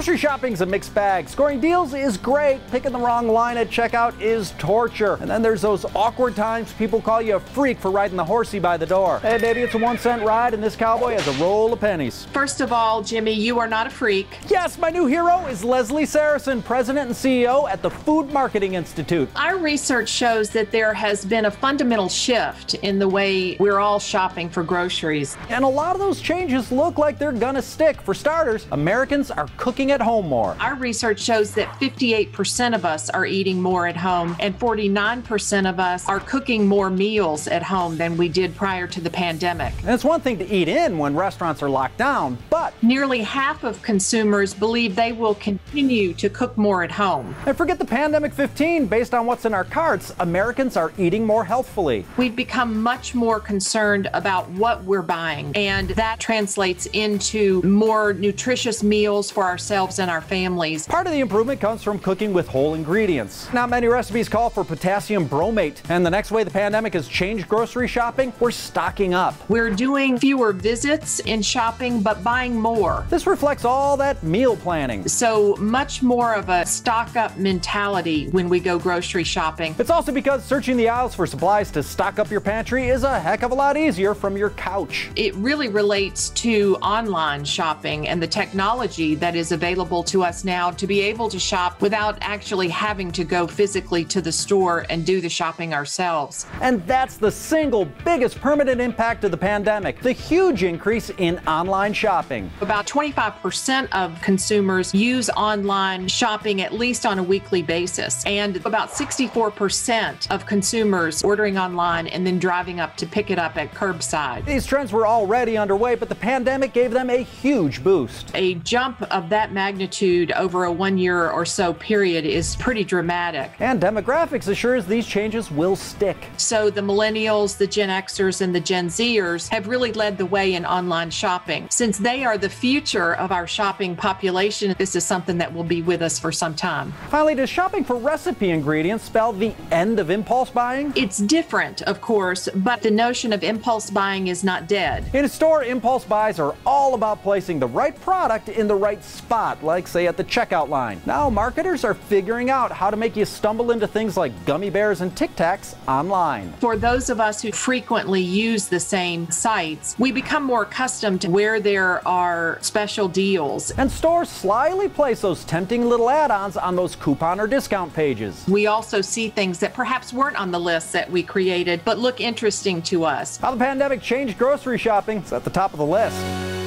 Grocery shopping's a mixed bag. Scoring deals is great. Picking the wrong line at checkout is torture. And then there's those awkward times people call you a freak for riding the horsey by the door. Hey, baby, it's a 1-cent ride, and this cowboy has a roll of pennies. First of all, Jimmy, you are not a freak. Yes, my new hero is Leslie Saracen, president and CEO at the Food Marketing Institute. Our research shows that there has been a fundamental shift in the way we're all shopping for groceries. And a lot of those changes look like they're gonna stick. For starters, Americans are cooking at home more. Our research shows that 58% of us are eating more at home, and 49% of us are cooking more meals at home than we did prior to the pandemic. And it's one thing to eat in when restaurants are locked down, but nearly half of consumers believe they will continue to cook more at home. And forget the pandemic 15, based on what's in our carts, Americans are eating more healthfully. We've become much more concerned about what we're buying, and that translates into more nutritious meals for ourselves and our families. Part of the improvement comes from cooking with whole ingredients. Not many recipes call for potassium bromate, and the next way the pandemic has changed grocery shopping, we're stocking up. We're doing fewer visits in shopping, but buying more. This reflects all that meal planning. So much more of a stock up mentality when we go grocery shopping. It's also because searching the aisles for supplies to stock up your pantry is a heck of a lot easier from your couch. It really relates to online shopping and the technology that is available to us now to be able to shop without actually having to go physically to the store and do the shopping ourselves. And that's the single biggest permanent impact of the pandemic, the huge increase in online shopping. About 25% of consumers use online shopping at least on a weekly basis, and about 64% of consumers ordering online and then driving up to pick it up at curbside. These trends were already underway, but the pandemic gave them a huge boost. A jump of that magnitude over a 1 year or so period is pretty dramatic. And demographics assures these changes will stick. So the millennials, the Gen Xers, and the Gen Zers have really led the way in online shopping. Since they are the future of our shopping population, this is something that will be with us for some time. Finally, does shopping for recipe ingredients spell the end of impulse buying? It's different, of course, but the notion of impulse buying is not dead. In a store, impulse buys are all about placing the right product in the right spot, like say at the checkout line. Now marketers are figuring out how to make you stumble into things like gummy bears and Tic Tacs online. For those of us who frequently use the same sites, we become more accustomed to where there are special deals. And stores slyly place those tempting little add-ons on those coupon or discount pages. We also see things that perhaps weren't on the list that we created, but look interesting to us. How the pandemic changed grocery shopping is at the top of the list.